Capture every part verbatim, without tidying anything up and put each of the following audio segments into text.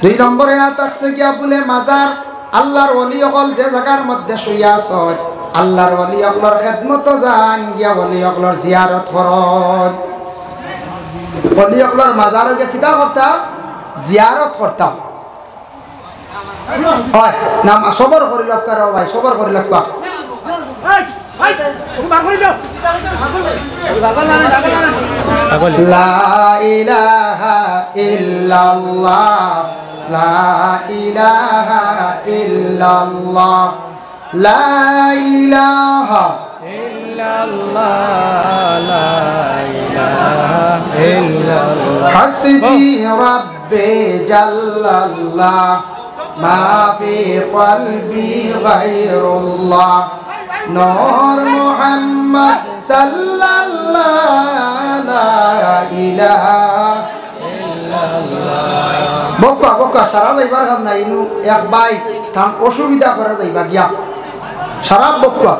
দুই নম্বরে থাকছে গিয়া বলে মাজার আল্লাহর ওলি হল যে জায়গার মধ্যে শুইয়া আছে আল্লাহর ওলি হলর খেদমত যান গিয়া ওলি হলর জিয়ারত করন ওলি হলর মাজার গিয়া কিতা করতাম জিয়ারত করতাম হয় নাম সবর করি লক্ষ্য ভাই সবর করি লক্ষ্য লা ইলাহা ইল্লাল্লাহ লা ইলাহা ইল্লাল্লাহ লা ইলাহা ইল্লাল্লাহ লা ইলাহা ইল্লাল্লাহ হাসবি রাব্বি জাল্লাল্লাহ মা ফি কলবি গায়রুল্লাহ নূর মুহাম্মদ সাল্লাল্লাহু লা ইলাহা ইল্লাল্লাহ বক্কা বক্কা সারা যাইবার কাম নাই ইনু এক বাই থাম অসুবিধা করা যাইবা গিয়া সারা বক্কা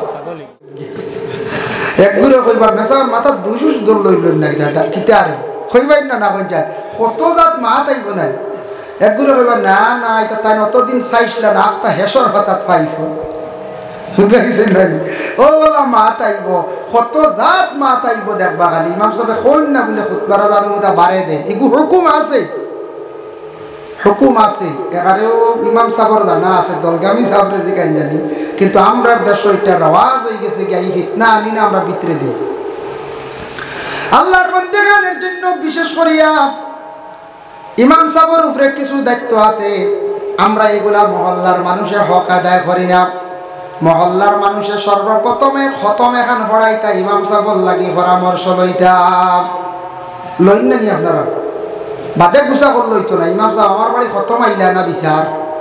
এক গুরে কইবার মেসার মাথা দুইশো দল লইলেন না এটা কিতার কইবাই না না কই যায় কত জাত মা তাইব না এক গুরে কইবার না না এটা তাই অতদিন চাইছিলা না আফতা হেসর হঠাৎ পাইছো বুঝাইছেন নানি ও বলা মা তাইব কত জাত মা তাইব দেখবা খালি ইমাম সাহেব কইন না বলে খুতবার জানো ওটা বাড়ে দেন এগু হুকুম আছে হুকুম আছে এখানেও ইমাম সাহেবের জানা আছে দলগামী সাহেবরে জিগাই জানি কিন্তু আমরা দেশ এটা রওয়াজ হয়ে গেছে কি এই ফিতনা আনি না আমরা ভিতরে দিই আল্লাহর বান্দাদের জন্য বিশেষ করিয়া ইমাম সাহেবের উপরে কিছু দায়িত্ব আছে আমরা এগুলা মহল্লার মানুষের হক আদায় করি না মহল্লার মানুষের সর্বপ্রথমে খতম এখান পড়াইতা ইমাম সাহেবর লাগি পরামর্শ লইতাম লইন না নি আপনারা বাদে গুছা কর লইতো না ইমাম সাহেব আমার বাড়ি খতম আইলা না বিচার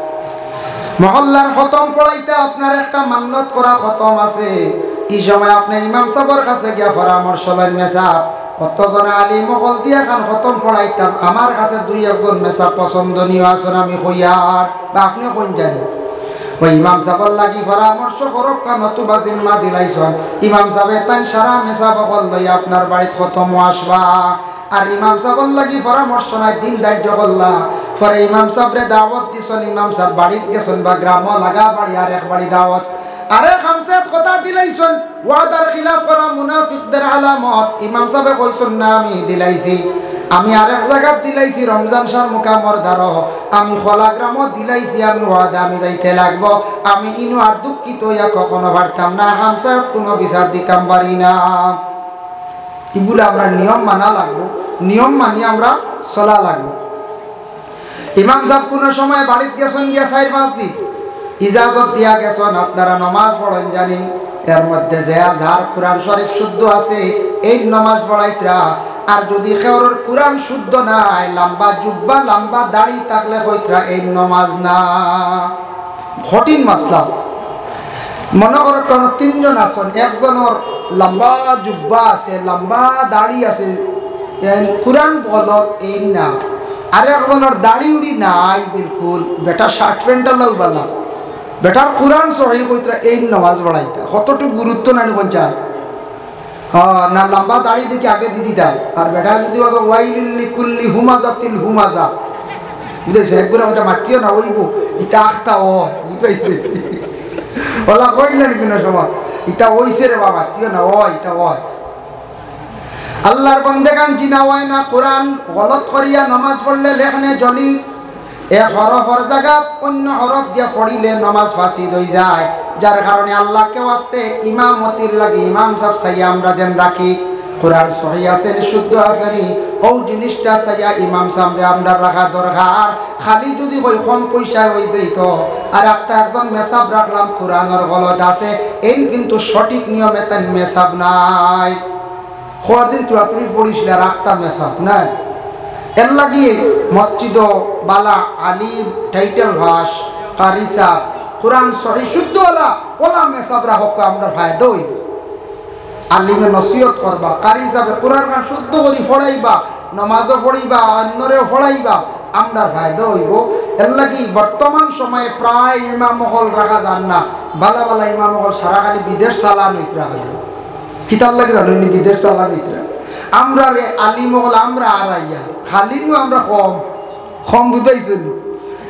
মহল্লার খতম পড়াইতা আপনার একটা মান্নত করা খতম আছে এই সময় আপনি ইমাম সাহেবর কাছে গিয়া পরামর্শ লইন মেসাব কতজনে আলী মহল দিয়ে এখন খতম পড়াইতাম আমার কাছে দুই একজন মেসাব পছন্দনীয় আছেন আমি কইয়ার বা আপনি কইন জানি ওই ইমাম সাহেবর লাগি পরামর্শ করক নতুবা জিম্মা দিলাইছন ইমাম সাহেব তাই সারা মেসাব হল লই আপনার বাড়িত খতম আসবা আর ইমাম সাহেবর লাগি পরামর্শ নাই দিন দায়িত্ব করলা পরে ইমাম সাহেবরে দাওয়াত দিছন ইমাম সাহেব বাড়িত গেছেন বা গ্রাম লাগা বাড়ি আর এক বাড়ি দাওয়াত আরে খামসাত কথা দিলাইছন ওয়াদার খিলাফ করা মুনাফিকদের আলামত ইমাম সাহেব কইছন না আমি দিলাইছি আমি আরেক জায়গাত দিলাইছি রমজান শাহ মুকামর দ্বারা আমি খোলা গ্রামত দিলাইছি আমি ওয়াদা আমি যাইতে লাগবো আমি ইনু আর দুঃখিত ইয়া কখনো পারতাম না খামসাত কোনো বিচার দিতাম পারি না এগুলো আমরা নিয়ম মানা লাগবো নিয়ম মানি আমরা চলা লাগবো ইমাম সাহেব কোনো সময় বাড়িতে গেছেন গিয়া চার পাঁচ দিন ইজাজত দিয়া গেছেন আপনারা নমাজ পড়েন জানি এর মধ্যে যে যার কোরআন শরীফ শুদ্ধ আছে এই নমাজ পড়াইতরা আর যদি কেউর কোরআন শুদ্ধ নাই লম্বা জুব্বা লম্বা দাড়ি থাকলে কইতরা এই নমাজ না কঠিন মাসলা মনে করো কোন তিনজন আছেন একজনের লম্বা জুব্বা আছে লম্বা দাড়ি আছে কোরআন বলত এই না আর একজনের দাড়ি উড়ি নাই বিলকুল বেটা শার্ট প্যান্ট লাগবালা বেটার কোরআন সহি কইতরা এই নামাজ পড়াইতা কতটুকু গুরুত্ব নাই পঞ্চায়েত হ্যাঁ না লম্বা দাড়ি দেখি আগে দিদি দাও আর বেটা যদি ওয়াইলিল্লি কুল্লি হুমাজাতিল হুমাজা বুঝেছে একগুলো কথা মাতিও না ওইব ইটা আখতা ও বুঝাইছে ওলা কইলেন কিনা সময় ইটা ওইছে রে বাবা মাতিও না ও ইটা ওই আল্লাহর বন্দেগান জিনা হয় না কোরআন গলত করিয়া নামাজ পড়লে লেখনে জলি এক হরফর জায়গাত অন্য হরফ দিয়া পড়িলে নামাজ ফাঁসিদ হয়ে যায় যার কারণে আল্লাহকে ওয়াস্তে ইমামতির লাগে ইমাম সাহেব সাইয়া আমরা যেন রাখি কোরআন সহি আছেন শুদ্ধ আছেনি ও জিনিসটা সাইয়া ইমাম সাহেব আমরা রাখা দরকার খালি যদি কই কম পয়সা হয়ে যাইত আর একটা একজন মেসাব রাখলাম কোরআনের গলত আছে এই কিন্তু সঠিক নিয়মে তার মেসাব নাই কদিন তুরাতুরি পড়িছিল রাখতা মেসাব নাই এর লাগিয়ে মসজিদ বালা আলিম টাইটেল ভাস কারিসা কোরআন সহি শুদ্ধ ওলা ওলা মেসাবরা হোক আমরা ফায়দা হইব আলিমে নসিহত করবা কারি যাবে কোরআন খান শুদ্ধ করি পড়াইবা নামাজও পড়িবা অন্যরেও পড়াইবা আমরা ফায়দা হইব এর লাগি বর্তমান সময়ে প্রায় ইমাম মহল রাখা যান না বালা বালা ইমাম মহল সারা খালি বিদেশ চালান হইতরা খালি কিতার লাগে জানেন বিদেশ চালান হইতরা আমরা রে আলিম মহল আমরা আর আইয়া খালি আমরা কম কম বুঝাইছেন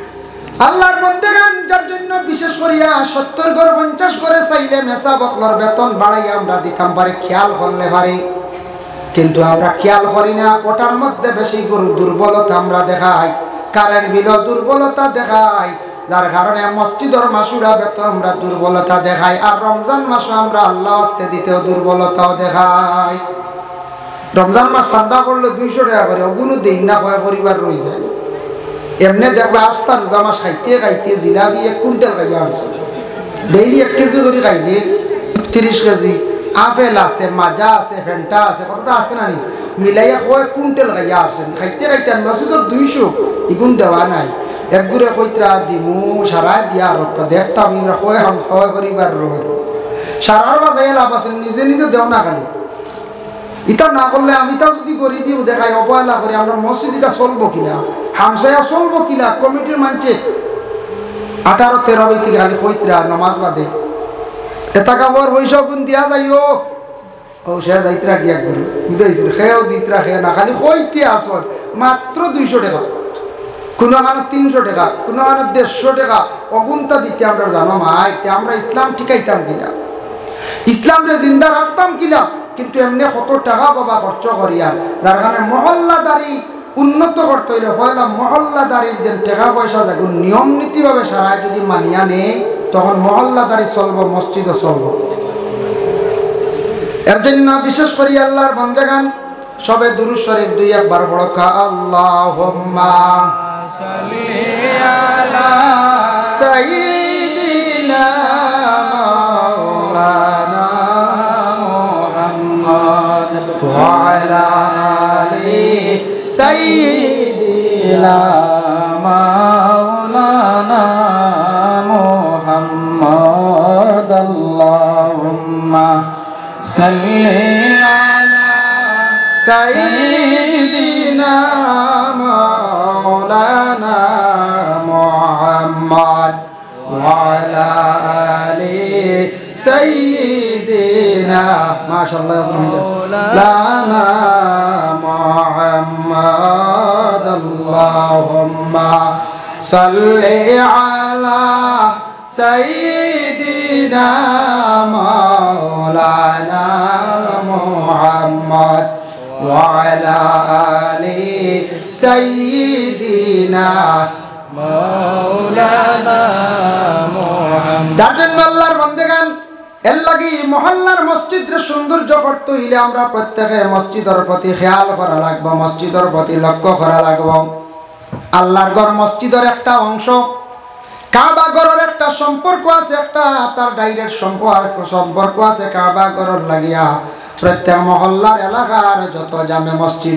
আল্লাহর বান্দাগণ, যার জন্য বিশেষ করিয়া সত্তর গড় পঞ্চাশ করে চাইলে মেসা বকলর বেতন বাড়াই আমরা দিতাম পারি, খেয়াল করলে পারি, কিন্তু আমরা খেয়াল করি না। ওটার মধ্যে বেশি গরু দুর্বলতা আমরা দেখাই, কারেন্ট বিলও দুর্বলতা দেখাই, যার কারণে মসজিদের মাসুরা বেত আমরা দুর্বলতা দেখাই, আর রমজান মাসও আমরা আল্লাহ আস্তে দিতেও দুর্বলতাও দেখাই। রমজান মাস সাদা করলে দুইশো টাকা করে ওগুলো দিন না হয় পরিবার রয়ে যায়। এমনি দেখবে আস্তা রোজা মাস খাইতে খাইতে জিলাপি এক কুইন্টাল খাইয়া আসছে, ডেইলি এক কেজি করে খাইলে তিরিশ কেজি। আপেল আছে, মাজা আছে, ফেন্টা আছে, কতটা আছে না নি মিলাইয়া কয় কুইন্টাল খাইয়া আসছেন, খাইতে খাইতে আনবা শুধু দুইশো ইগুন দেওয়া নাই। একগুড়ে কইত্রা দিমু সারা দিয়া রক্ত দেখতাম ইংরা কয় হাম খাওয়া করিবার রয়ে সারার বাজায় লাভ আছে, নিজে নিজে দেও না খালি। ইটা না করলে আমি তাও যদি গরিবিও দেখাই অবহেলা করি, আমরা মসজিদ এটা চলবো কিনা, হামসায়া চলবো কিনা। কমিটির মানছে আঠারো তেরো থেকে খালি কইত্রা নমাজ বাদে এটা কাপড় পয়সা গুণ দিয়া যাইও ও সে যাইত্রা গিয়া করি বুঝাইছিল, খেয়েও দিত্রা খেয়ে না, খালি কইতে আসল মাত্র দুইশো টাকা, কোনো মানে তিনশো টাকা, কোনো মানে দেড়শো টাকা অগুনতা দিতে আমরা জানো মাই। আমরা ইসলাম ঠিকাইতাম কিনা, ইসলামরে জিন্দা রাখতাম কিনা, কিন্তু এমনি কত টাকা বাবা খরচ করিয়া, যার কারণে মহল্লাদারি উন্নত করতে হইলে পয়লা মহল্লাদারির যে টাকা পয়সা দেখুন নিয়ম নীতিভাবে সারায় যদি মানিয়া নেই, তখন মহল্লাদারি চলবো, মসজিদও চলবো। এর জন্য বিশেষ করি আল্লাহর বান্দাগান সবে দুরূদ শরীফ দুই একবার পড়ো। আল্লাহুম্মা সাল্লি আলা সাইয়্যিদিনা মাওলানা মুহাম্মদ ওয়া আলা আলি সাইয়্যিদিনা মাওলানা মুহাম্মদ। আল্লাহুম্মা সাল্লি আলা সাইয়্যিদিনা মাওলানা মুহাম্মদ ওয়া আলা আলি সাইয়্যিদিনা মাশাআল্লাহ মাওলানা মুহাম্মদ। আল্লাহুম্মা সাল্লি আলা সাইয়্যিদিনা মাওলানা মুহাম্মদ ওয়া আলা আলি সাইয়্যিদিনা মাওলানা মুহাম্মদ। যার জন্য আল্লাহর বান্দাগান এর লাগি মহল্লার মসজিদের সৌন্দর্য করতে হইলে আমরা প্রত্যেকে মসজিদের প্রতি খেয়াল করা লাগবো, মসজিদের প্রতি লক্ষ্য করা লাগবো। আল্লাহর ঘর মসজিদের একটা অংশ, কাবা ঘরের একটা সম্পর্ক আছে, একটা তার ডাইরেক্ট সম্পর্ক সম্পর্ক আছে কাবা ঘরের লাগিয়া প্রত্যেক মহল্লার এলাকার যত জামে মসজিদ।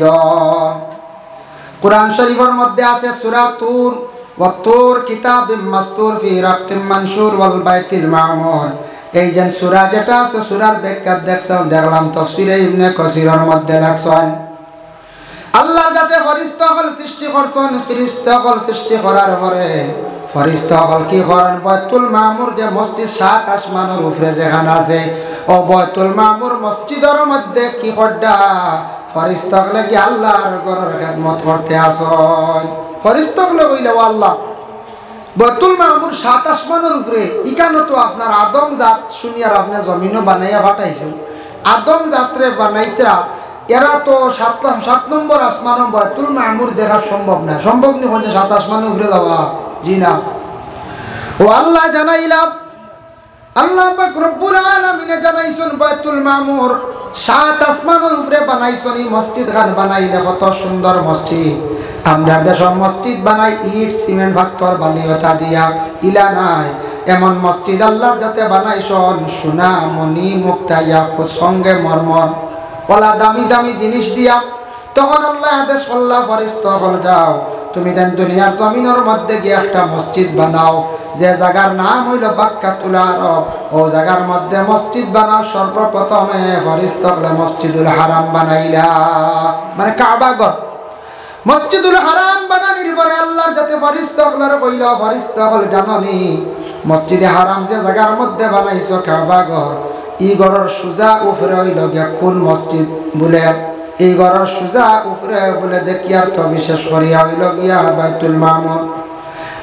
কুরআন শরীফের মধ্যে আছে সূরা তুর, ওয়া তুর কিতাবিম মাসতুর ফি রাক্কিম মানশুর ওয়াল বাইতিল মামুর। এই যে সূরা যেটা আছে সূরার ব্যাখ্যা দেখছাম দেখলাম তাফসীরে ইবনে কাসিরের মধ্যে লেখছেন আল্লাহ যাতে ফেরেশতা হল সৃষ্টি করছেন, ফেরেশতা হল সৃষ্টি করার পরে ফেরেশতা হল কি করেন, বাইতুল মামুর যে মসজিদ সাত আসমানের উপরে যেখানে আছে ও বাইতুল মামুর মসজিদের মধ্যে কি করডা ফেরেশতা হলে কি আল্লাহর ঘরের খিদমত করতে আসেন। ফেরেশতা হলে কইলো আল্লাহ বাইতুল মামুর সাত আসমানের উপরে, ইকানো তো আপনার আদম জাত শুনিয়ার আপনি জমিনও বানাইয়া পাঠাইছেন, আদম জাতরে বানাইতরা এরা তো সাত সাত নম্বর আসমান বাইতুল মামুর দেখা সম্ভব না, সম্ভব নি হচ্ছে সাত আসমানের উপরে যাওয়া, জি না। ও আল্লাহ জানাইলাম, আল্লাহ পাক রব্বুল আলামিন জানাইছেন বাইতুল মামুর সাত আসমানের উপরে বানাইছেন। এই মসজিদ খান বানাইলে কত সুন্দর মসজিদ। আমরা দেশের মসজিদ বানাই ইট সিমেন্ট পাথর বালি ওটা দিয়া, ইলা নাই এমন মসজিদ আল্লাহর যাতে বানাইছেন সোনা মণি মুক্তা ইয়াকুত সঙ্গে মরমর ওলা দামি দামি জিনিস দিয়া। তখন আল্লাহ আদেশ করলা ফেরেশতা হল যাও তুমি দেন দুনিয়ার জমিনের মধ্যে গিয়ে একটা মসজিদ বানাও, যে জায়গার নাম হইল বাক্কাতুল আরব, ও জায়গার মধ্যে মসজিদ বানাও। সর্বপ্রথমে ফেরেশতা হল মসজিদুল হারাম বানাইলা, মানে কাবা ঘর মসজিদুল হারাম বানানির পরে আল্লাহর যাতে ফেরেশতা হল কইল ফেরেশতা হল জাননি মসজিদে হারাম যে জায়গার মধ্যে বানাইছো কাবা ঘর, এই ঘরের সুজা উপরে হইল গিয়া কোন মসজিদ বলে, এই ঘরের সুজা উপরে বলে দেখি আর তো বিশেষ করিয়া হইল গিয়া বাইতুল মামুর।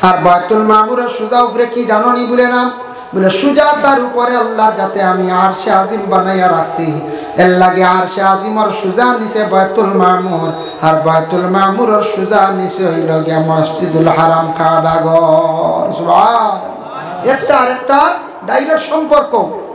আর বাইতুল মামুরের সোজা উপরে কি জানোনি বলে নাম বলে সুজা তার উপরে আল্লাহর যাতে আমি আরশে আজিম বানাইয়া রাখছি এর লাগে আরশে আজিমর সুজা নিচে বাইতুল মামুর আর বাইতুল মামুরের সুজা নিচে হইল গিয়া মসজিদুল হারাম কাবা ঘর সুবহানাল্লাহ একটা আরেকটা ডাইরেক্ট সম্পর্ক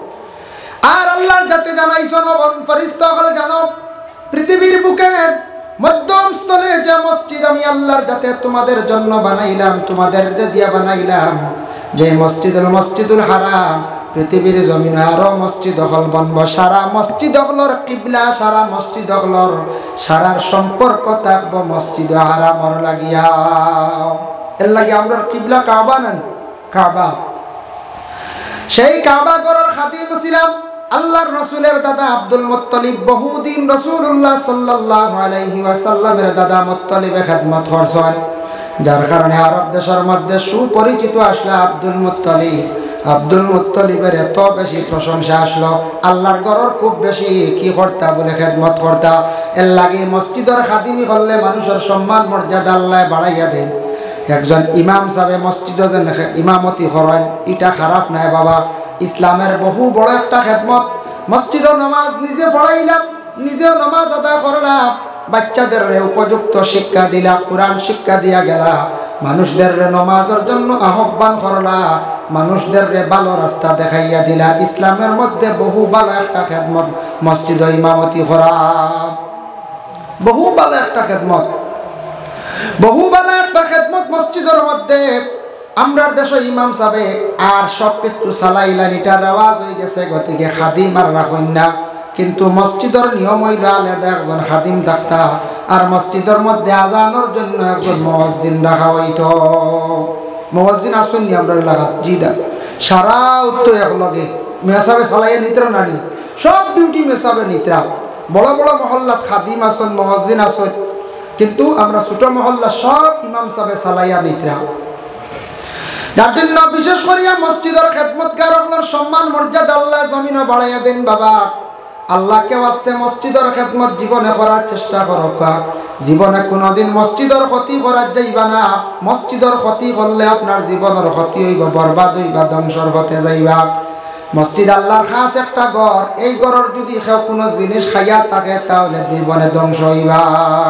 আর আল্লাহর যাতে জানাইছো নবন ফেরেশতাগণ জানো পৃথিবীর বুকে মধ্যম স্থলে যে মসজিদ আমি আল্লাহর যাতে তোমাদের জন্য বানাইলাম তোমাদের দিয়া বানাইলাম যে মসজিদুল মসজিদুল হারাম পৃথিবীর জমিনে আরো মসজিদ হল বনব সারা মসজিদ হলর কিবলা সারা মসজিদ হলর সারার সম্পর্ক থাকবো মসজিদ হারামর লাগিয়া এর লাগে আমরা কিবলা কাবা নেন কাবা সেই কাবা ঘরের খাদিম ছিলাম আল্লাহর রাসূলের দাদা আব্দুল মুত্তালিব বহুদিন রাসূলুল্লাহ সাল্লাল্লাহু আলাইহি ওয়াসাল্লামের দাদা মুত্তালিবের খেদমত করছেন যার কারণে আরব দেশের মধ্যে সুপরিচিত আসলে আব্দুল মুত্তালিব আব্দুল মুত্তালিবের এত বেশি প্রশংসা আসলো আল্লাহর ঘরের খুব বেশি কি করতা বলে খেদমত করতা এর লাগে মসজিদের খাদিমি করলে মানুষের সম্মান মর্যাদা আল্লাহ বাড়াইয়া দেন একজন ইমাম সাহেব মসজিদে যেন ইমামতি করেন এটা খারাপ নাই বাবা ইসলামের বহু বড় একটা খেদমত মসজিদে নামাজ নিজে পড়াইলাম নিজেও নামাজ আদায় করলাম বাচ্চাদের উপযুক্ত শিক্ষা দিলা কোরআন শিক্ষা দিয়া গেলা মানুষদের নামাজের জন্য আহ্বান করলা মানুষদের ভালো রাস্তা দেখাইয়া দিলা ইসলামের মধ্যে বহু ভালো একটা খেদমত মসজিদে ইমামতি করা বহু ভালো একটা খেদমত বহু ভালো একটা খেদমত মসজিদের মধ্যে আমরা দেশে ইমাম সাহেব আর সব কিছু চালাইলেন এটার আওয়াজ হয়ে গেছে গতিকে খাদিম আর রাখুন না কিন্তু মসজিদের নিয়ম হইল আলাদা একজন খাদিম ডাক্তার আর মসজিদের মধ্যে আজানোর জন্য একজন মুয়াজ্জিন রাখা হইতো মুয়াজ্জিন আসুন নি আমরা লাগা জি দা সারা উত্তর একলগে মেসাবে চালাইয়া নিত্রা নানি সব ডিউটি মেসাবে নিত্রা বড় বড় মহল্লাত খাদিম আসন মুয়াজ্জিন আসন কিন্তু আমরা ছোট মহল্লা সব ইমাম সাহেব চালাইয়া নিত্রা যার জন্য বিশেষ করিয়া মসজিদের খেদমতগারগুলোর সম্মান মর্যাদা আল্লাহ জমিনে বাড়াইয়া দেন বাবা আল্লাহকে ওয়াস্তে মসজিদের খেদমত জীবনে করার চেষ্টা করক জীবনে কোনোদিন মসজিদের ক্ষতি করার যাইবা না মসজিদের ক্ষতি করলে আপনার জীবনের ক্ষতি হইব বরবাদ হইবা ধ্বংসর পথে যাইবা মসজিদ আল্লাহর খাস একটা ঘর এই ঘরের যদি কেউ কোনো জিনিস খাইয়া থাকে তাহলে জীবনে ধ্বংস হইবা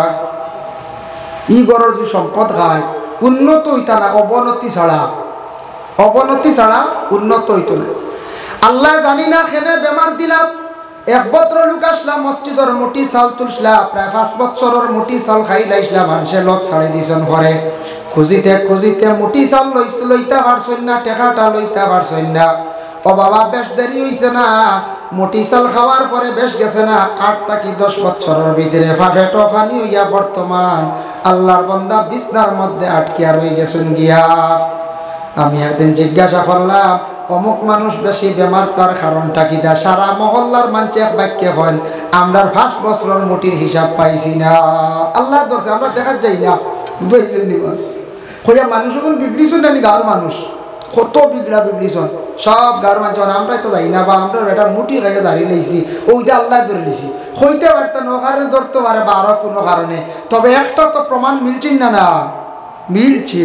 ই ঘরের যদি সম্পদ খায় উন্নত হইতা না অবনতি ছাড়া অবনতি ছাড়া উন্নত হইত না আল্লাহ জানি না খেনে বেমার দিলাম এক বত্র লোক আসলাম মসজিদের মুঠি চাল তুলসলা প্রায় পাঁচ বছরের মুঠি চাল খাই লাইসলাম মানুষের লোক ছাড়ি দিছেন ঘরে খুঁজিতে খুঁজিতে মুঠি চাল লইস লইতা পারছেন না টেকাটা লইতা পারছেন না ও বাবা বেশ দেরি হইছে না মুঠি চাল খাওয়ার পরে বেশ গেছে না আট থেকে দশ বছরের ভিতরে ফাফেটো ফানি হইয়া বর্তমান আল্লাহর বান্দা বিছনার মধ্যে আটকিয়া রয়ে গেছেন গিয়া আমি একদিন জিজ্ঞাসা করলাম অমুক মানুষ বেশি বেমার তার কারণটা কি দা সারা মহল্লার মানুষ এক বাক্যে হন আমরা পাঁচ বছরের মুটির হিসাব পাইছি না আল্লাহ দর্শে আমরা দেখা যাই না বুঝেছেন নিবা কইয়া মানুষ এখন বিগড়িছেন না নি গাঁর মানুষ কত বিগড়া বিগড়িছেন সব গাঁর মানুষ আমরা তো যাই না বা আমরা এটা মুটি খাইয়া জারি লাইছি ওইটা আল্লাহ ধরে লিছি হইতে পারতেন ও কারণে ধরতে পারে বা আরো কোনো কারণে তবে একটা তো প্রমাণ মিলছেন না না মিলছে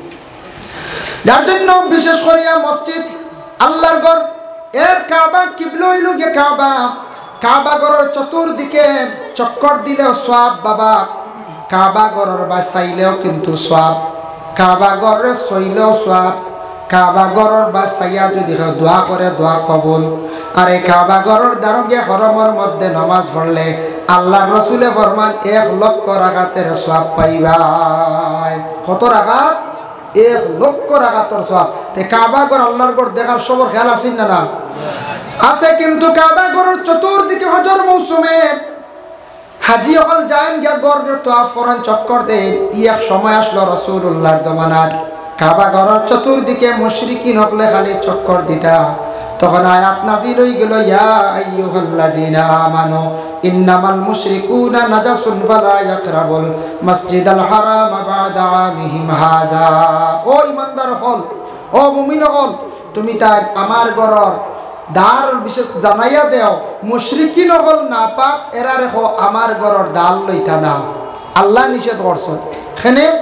যার জন্য বিশেষ করিয়া মসজিদ আল্লাহর ঘর এর কাবা কিবলা হইল গে কাবা কাবা ঘরের চতুর্দিকে চক্কর দিলেও সওয়াব বাবা কাবা ঘরের বাসাইলেও কিন্তু সওয়াব কাবা ঘরে সইলেও সওয়াব কাবা ঘরের বাসাইয়া যদি দোয়া করে দোয়া কবুল আর এই কাবা ঘরের দারগে হরমের মধ্যে নামাজ পড়লে আল্লাহ রসুলে ফরমান এক লক্ষ রাকাতের সওয়াব পাইবা কত রাকাত এক লক্ষ রাকাতের সওয়াব তে কাবা ঘর আল্লাহর ঘর দেখার সবর খেয়াল আছে না না আছে কিন্তু কাবা ঘরের চতুর্দিকে হজর মৌসুমে হাজি হল যান গিয়া গড়ের তোয়াফ করেন চক্কর দেন ই এক সময় আসলো রাসূলুল্লাহর জামানাত কাবা ঘরের চতুর্দিকে মুশরিকিন হকলে খালি চক্কর দিতা তখন আয়াত নাযিল হই গেল ইয়া আইয়ুহাল্লাযিনা আমানু ইন্নামাল মুশরিকুনা নাজাসুন ফালা ইয়াকরাবুল মাসজিদাল হারাম বা'দা আমিহিম হাযা ও ইমানদার হল ও মুমিন হল তুমি তাই আমার ঘরের দার বিশেষ জানাইয়া দেও মুশরিকিন হল না পাক এরা রেখো আমার ঘরের ডাল লইতা না আল্লাহ নিষেধ করছেন এখানে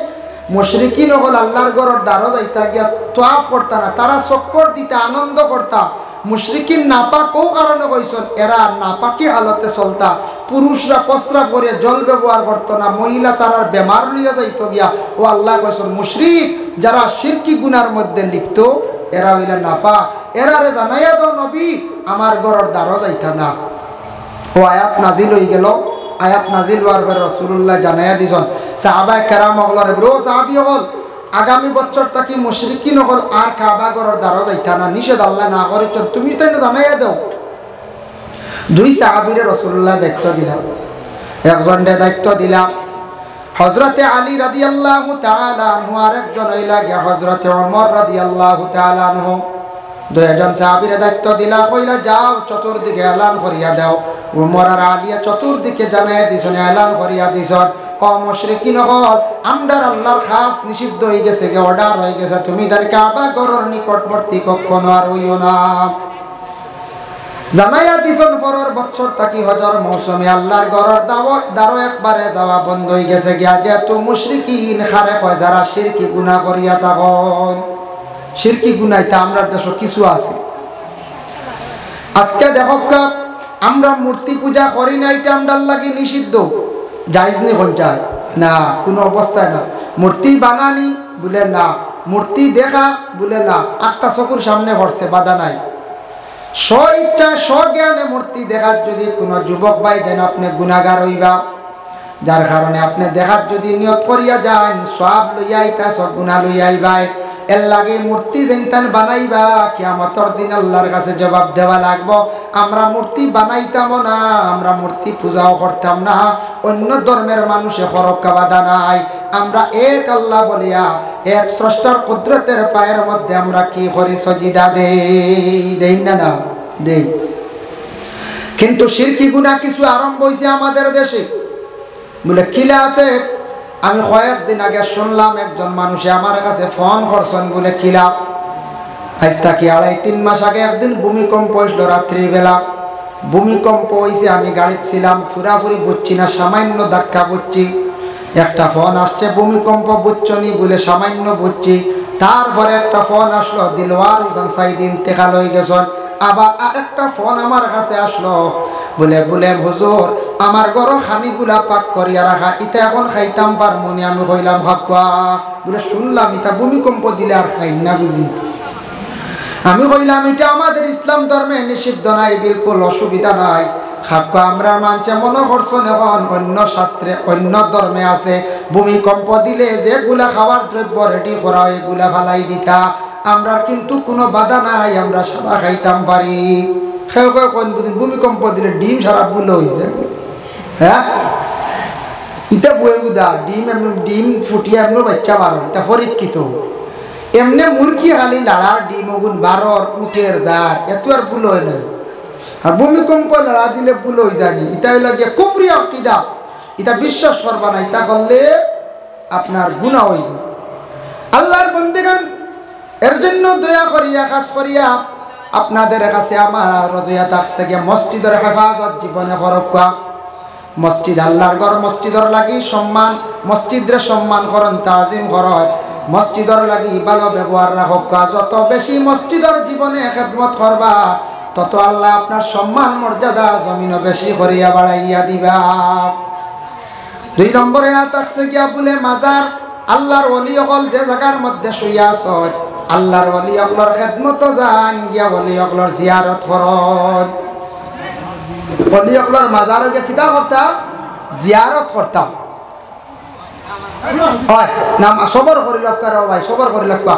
মুশরিকিন হল আল্লাহর ঘরের দ্বারও যাইতা গিয়া তোয়াফ করতা না, তারা চক্কর দিতে আনন্দ করতা। মুশরিকিন নাপাক কেউ কারণে কইছেন, এরা নাপাকি হালতে চলতা, পুরুষরা প্রস্রাব করে জল ব্যবহার করতো না, মহিলা তারার বেমার লইয়া যাইত গিয়া। ও আল্লাহ কইছেন মুশরিক যারা শিরকি গুনার মধ্যে লিপ্ত এরা হইলা নাপাক, এরারে জানাইয়া দাও নবী আমার ঘরের দ্বারও যাইতা না। ও আয়াত নাজিল হয়ে গেল। আয়াত নাজিল হওয়ার পরে রাসূলুল্লাহ জানাইয়া দিছেন সাহাবায়ে কেরাম হলরে, ব্রো সাহাবী হল আগামী বছর তাকি মুশরিকিন হল আর কাবা ঘরের দ্বারও যাইতা না, নিষেধ আল্লাহ না করেছেন, তুমি তো জানাইয়া দাও। দুই সাহাবীরে রাসূলুল্লাহ দায়িত্ব দিলাম, একজনের দায়িত্ব দিলাম হযরতে আলী রাদিয়াল্লাহু তাআলা আনহু, আর একজন হইলা গিয়া হযরতে ওমর রাদিয়াল্লাহু তাআলা আনহু। দুইজন সাহাবীর দায়িত্ব দিলা, কইলা যাও চতুর্দিকে এলান করিয়া দাও। ওমর আর আলিয়া চতুর্দিকে জানাইয়া দিছেন, এলান করিয়া দিছেন ও মুশরিকিন হল আমরার আল্লাহর খাস নিষিদ্ধ হয়ে গেছে, অর্ডার হয়ে গেছে, তুমি তার কাবা ঘরের নিকটবর্তী কখনো আর হইও না। জানাইয়া দিছেন পরের বছর তাকি হজর মৌসুমে আল্লাহর ঘরের দাওয়াত দ্বারও একবারে যাওয়া বন্ধ হয়ে গেছে গিয়া, যেহেতু মুশরিকিন খারে কয় যারা শিরকি গুনাহ করিয়া থাকন। শিরকি গুনাইতে আমরার দেশে কিছু আছে। আজকে দেখো আমরা মূর্তি পূজা করি না, এটা আমরার লাগি নিষিদ্ধ, জায়েজ নেই পঞ্চায়েত না, কোনো অবস্থায় না। মূর্তি বানানি বলে না, মূর্তি দেখা বলে না, আটটা চকুর সামনে পড়ছে বাধা নাই। স্ব ইচ্ছা স্বজ্ঞানে মূর্তি দেখার যদি কোনো যুবক ভাই যেন আপনি গুনাহগার হইবা, যার কারণে আপনি দেখার যদি নিয়ত করিয়া যান সওয়াব লইয়া আইতা সব গুনাহ লইয়া আইবাই, এর লাগে মূর্তি যেনতান বানাইবা কিয়ামতের দিন আল্লাহর কাছে জবাব দেওয়া লাগবো। আমরা মূর্তি বানাইতাম না, আমরা মূর্তি পূজাও করতাম না, অন্য ধর্মের মানুষে খরক্কা বাধা নাই। আমরা এক আল্লাহ বলিয়া এক স্রষ্টার কুদরতের পায়ের মধ্যে আমরা কি করি সজিদা দেই, দেই না না দেই। কিন্তু শিরকি গুনাহ কিছু আরম্ভ হয়েছে আমাদের দেশে, বলে কিলা আছে। আমি কয়েকদিন আগে শুনলাম একজন মানুষে আমার কাছে ফোন করছেন, বলে কিলা আজ থাকি আড়াই তিন মাস আগে একদিন ভূমিকম্প হয়েছিল রাত্রিবেলা। ভূমিকম্প হয়েছে, আমি গাড়িতে ছিলাম, পুরাপুরি বুঝছি না, সামান্য ধাক্কা বুঝছি। একটা ফোন আসছে ভূমিকম্প বুঝছনি বলে সামান্য বুঝছি। তারপরে একটা ফোন আসলো দিলওয়ার হোসেন সাইদ ইন্তেকাল হয়ে গেছেন। আবার আরেকটা ফোন আমার কাছে আসলো, বলে বলে হুজুর আমার গরো খানিগুলা পাক করিয়া রাখা, ইটা এখন খাইতাম পারমনি। আমি কইলাম ভাবকা, বলে শুনলাম ইটা ভূমিকম্প দিলে আর খাই না বুঝি। আমি কইলাম এটা আমাদের ইসলাম ধর্মে নিষিদ্ধ নাই, বিলকুল অসুবিধা নাই। খাপকা আমরা মানছে মনে করছেন এখন অন্য শাস্ত্রে অন্য ধর্মে আছে ভূমিকম্প দিলে যেগুলা খাবার দ্রব্য রেডি করা হয় এগুলা ফালাই দিতা, আমরা কিন্তু কোনো বাধা নাই, আমরা সাদা খাইতাম পারি। খেয়ে খেয়ে কোন বুঝিন ভূমিকম্প দিলে ডিম সারা বুলো হয়েছে। হ্যাঁ ইটা বয়ে উদা ডিম এমন ডিম ফুটিয়ে এমন বাচ্চা বারণ, এটা পরীক্ষিত। এমনি মুরগি খালি লাড়ার ডিম ওগুন বারর উঠের যার এত আর বুলো হয় না। আর ভূমিকম্প লড়া দিলে ভুল হয়ে যায়নি, এটা হইল গিয়ে কুফরি আকীদা, এটা বিশ্বাস করবা না, এটা করলে আপনার গুনাহ হইব। আল্লাহর বান্দাগণ এর জন্য দয়া করিয়া কাজ করিয়া আপনাদের কাছে আমার রজয়া থাকছে গিয়ে মসজিদের হেফাজত জীবনে করবা। মসজিদ আল্লাহর ঘর, মসজিদর লাগি সম্মান, মসজিদরে সম্মান করন, তাজিম করন, মসজিদর লাগি ভালো ব্যবহার রাখবা। যত বেশি মসজিদর জীবনে খেদমত করবা তত আল্লাহ আপনার সম্মান মর্যাদা জমিনও বেশি করিয়া বাড়াইয়া দিবা। দুই নম্বরে থাকছে গিয়া বলে মাজার, আল্লাহর ওলি অকল যে জায়গার মধ্যে শুইয়া আছে আল্লাহর ওলি অকলর খেদমত যান গিয়া ওলি অকলর জিয়ারত করন। ওলি অকলর মাজার গিয়া কিতা করতাম, জিয়ারত করতাম। হয় নাম সবর করি লক্ষ্য ভাই, সবর করি লক্ষ্য।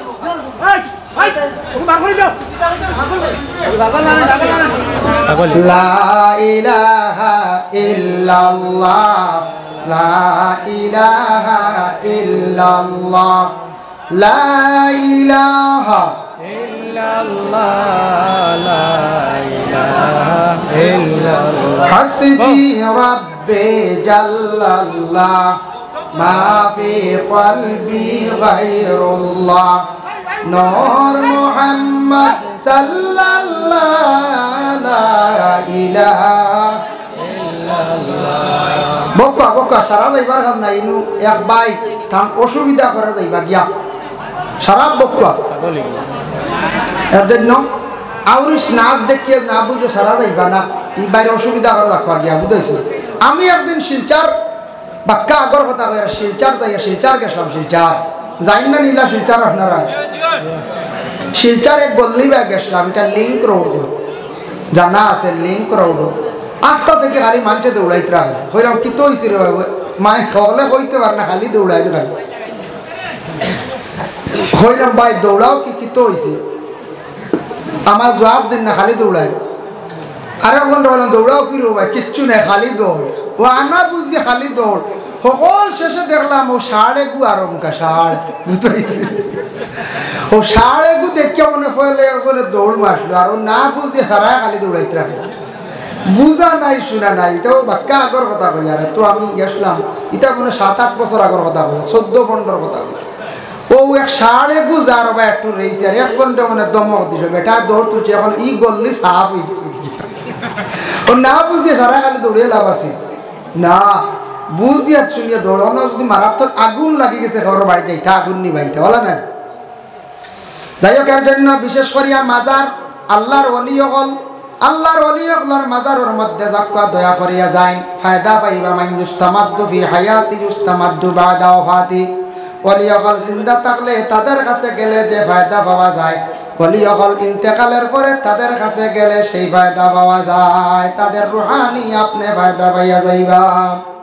লা ইলাহা ইল্লাল্লাহ, লা ইলাহা ইল্লাল্লাহ, লা ইলাহা ইল্লাল্লাহ, লা ইলাহা ইল্লাল্লাহ, হাসবি রাব্বি জাল্লাল্লাহ, মা ফি কলবি গায়রুল্লাহ, নূর মুহাম্মদ সাল্লাল্লাহু লা ইলাহা ইল্লাল্লাহ। বকা বকা সারা যাইবার কাম নাই, এক ভাই তার অসুবিধা করা যাইবা গিয়া সারা বকুয়া এর জন্য আউরিস নাচ দেখিয়ে না বুঝে সারা যাইবা না এই বাইরে অসুবিধা করা রাখবা গিয়া বুঝাইছো। আমি একদিন শিলচার বাক্কা আগর কথা কই শিলচার যাইয়া শিলচার গেছিলাম শিলচার যাই না নীলা শিলচার আপনারা শিলচার এক গল্লি ব্যাগ গেছিলাম এটা লিঙ্ক রোড জানা আছে লিঙ্ক রোড আটটা থেকে খালি মানুষে দৌড়াইতে রাখে হইলাম কি তো হয়েছিল মায়ে খাওয়ালে হইতে পারে না খালি দৌড়াইতে খালি হইলাম ভাই দৌড়াও কি কি তো হয়েছে আমার জবাব দিন না খালি দৌড়াই আরে ঘন্টা বললাম দৌড়াও কি রো ভাই কিচ্ছু নেই খালি দৌড় ও আনা বুঝছি খালি দৌড় সকল শেষে দেখলাম ও সাড়ে গু আরমকা সাড় বুঝতে পারছি ও সাড়ে গু দেখিয়া মনে ফলে বলে দৌড় মারলো আর ও না বুঝি হারায় খালি দৌড়াইতে রাখে বুঝা নাই শোনা নাই এটাও বাক্কা আগর কথা কই আর তো আমি গেছিলাম এটা মনে সাত আট বছর আগর কথা কই চোদ্দ পনেরো কথা কই ও এক সাড়ে বুঝার বা একটু রয়েছে আর এক ঘন্টা মানে দমক দিছে বেটা দৌড় তুলছে এখন ই গল্লি সাফ হয়ে গেছে ও না বুঝিয়ে সারা খালি দৌড়িয়ে লাভ আছে না বুঝিয়া শুনিয়া দৌড়ানো যদি মারাত্মক আগুন লাগি গেছে ঘর বাড়ি যাইতে আগুন নিবাইতে বলা না যাই হোক এর জন্য বিশেষ করিয়া মাজার আল্লাহর ওলি হল আল্লাহর ওলি হলার মাজারের মধ্যে যাক্কা দয়া করিয়া যায় ফায়দা পাইবা মান ইস্তামাদ্দু ফি হায়াতি ইস্তামাদ্দু বাদা ওয়াফাতি ওলি হল জিন্দা থাকলে তাদের কাছে গেলে যে ফায়দা পাওয়া যায় ওলি হল ইন্তেকালের পরে তাদের কাছে গেলে সেই ফায়দা পাওয়া যায় তাদের রুহানি আপনি ফায়দা পাইয়া যাইবা।